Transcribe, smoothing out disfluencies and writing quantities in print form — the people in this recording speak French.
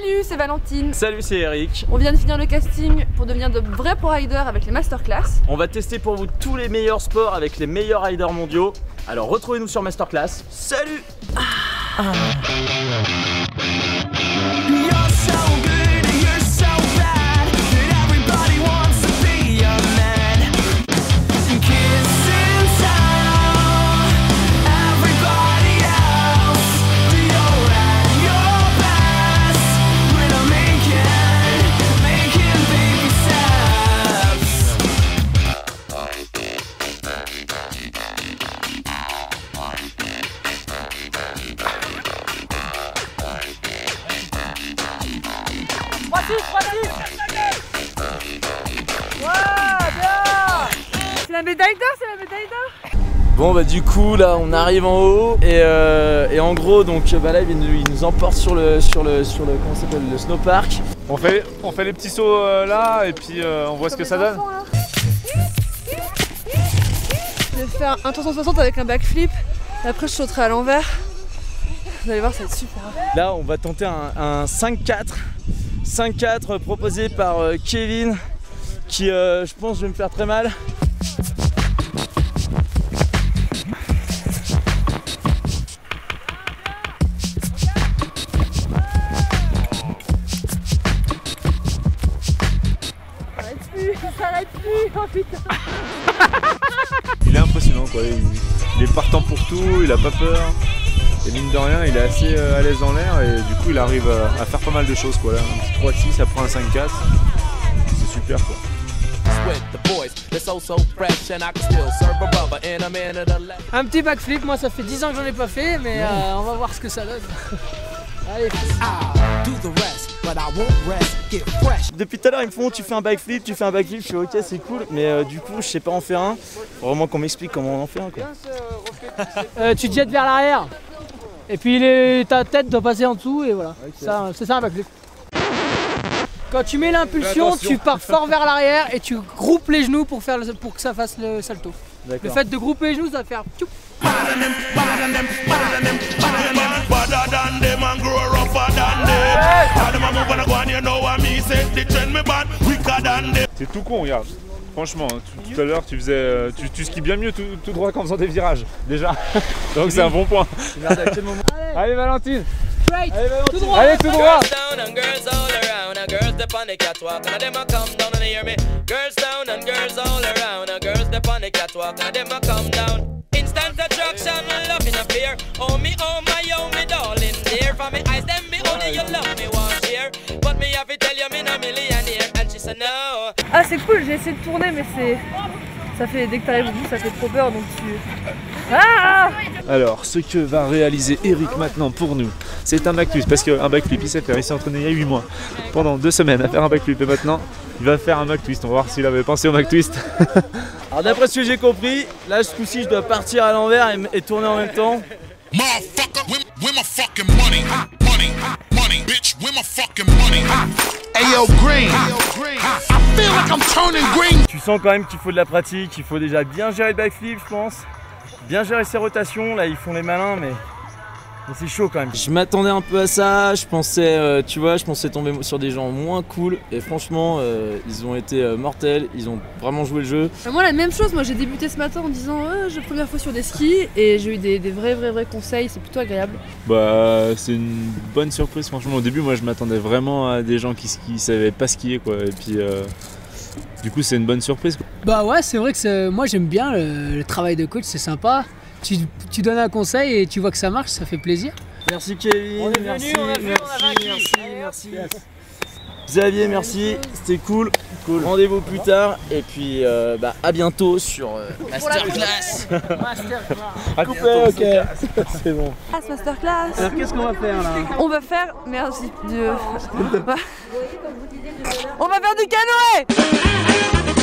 Salut, c'est Valentine. Salut, c'est Eric. On vient de finir le casting pour devenir de vrais pro riders avec les masterclass. On va tester pour vous tous les meilleurs sports avec les meilleurs riders mondiaux. Alors retrouvez-nous sur Masterclass. Salut. C'est la médaille d'or, c'est la médaille d'or. Bon bah du coup là on arrive en haut et en gros donc bah là il nous emporte sur le comment ça s'appelle, le snowpark. On fait les petits sauts là et puis on voit ce que ça donne. Je vais faire un 360 avec un backflip et après je sauterai à l'envers. Vous allez voir, ça va être super. Là on va tenter un 5-4 proposé par Kevin qui je pense je vais me faire très mal. Ça s'arrête plus, oh putain. Il est impressionnant quoi, il est partant pour tout, il a pas peur. Et mine de rien, il est assez à l'aise dans l'air et du coup il arrive à faire pas mal de choses quoi. Là, un petit 3-6 après un 5-4, c'est super quoi. Un petit backflip, moi ça fait 10 ans que j'en ai pas fait, mais on va voir ce que ça donne. Allez. Depuis tout à l'heure ils me font tu fais un backflip, je suis ok c'est cool, mais du coup je sais pas en faire un. Faut vraiment qu'on m'explique comment on en fait un quoi. Tu te jettes vers l'arrière et puis ta tête doit passer en dessous et voilà. Okay. C'est ça un backflip. Quand tu mets l'impulsion, tu pars fort vers l'arrière et tu groupes les genoux pour que ça fasse le salto. Le fait de grouper les genoux, ça va faire tchoup. C'est tout con, regarde. Franchement, tout à l'heure tu faisais, tu skis bien mieux tout droit qu'en faisant des virages, déjà. Donc c'est un bon point. Allez Valentine. Straight. Allez Valentine. Tout droit. Allez tout droit. Ah c'est cool, j'ai essayé de tourner mais ça fait, dès que t'arrives au bout ça fait trop peur donc tu... Ah. Alors ce que va réaliser Eric maintenant pour nous, c'est un backflip, parce qu'un backflip il sait faire, il s'est entraîné il y a 8 mois, pendant 2 semaines à faire un backflip et maintenant il va faire un back-twist, on va voir s'il avait pensé au back-twist. Alors d'après ce que j'ai compris, là ce coup-ci je dois partir à l'envers et tourner en même temps. Tu sens quand même qu'il faut de la pratique, il faut déjà bien gérer le backflip je pense, bien gérer ses rotations, là ils font les malins mais c'est chaud quand même. Je m'attendais un peu à ça, je pensais, tu vois, je pensais tomber sur des gens moins cool et franchement ils ont été mortels, ils ont vraiment joué le jeu. Moi la même chose, moi j'ai débuté ce matin en disant j'ai la première fois sur des skis et j'ai eu des vrais conseils, c'est plutôt agréable. Bah c'est une bonne surprise franchement, au début moi je m'attendais vraiment à des gens qui savaient pas skier quoi et puis du coup c'est une bonne surprise quoi. Bah ouais c'est vrai que moi j'aime bien le travail de coach, c'est sympa. Tu donnes un conseil et tu vois que ça marche, ça fait plaisir. Merci Kevin, on est venu, merci. Xavier, merci, c'était cool. Rendez-vous plus tard et puis à bientôt sur Masterclass. Coupé, ok, c'est bon. Masterclass. Alors qu'est-ce qu'on va faire là? On va faire, merci Dieu. On va faire du canoë.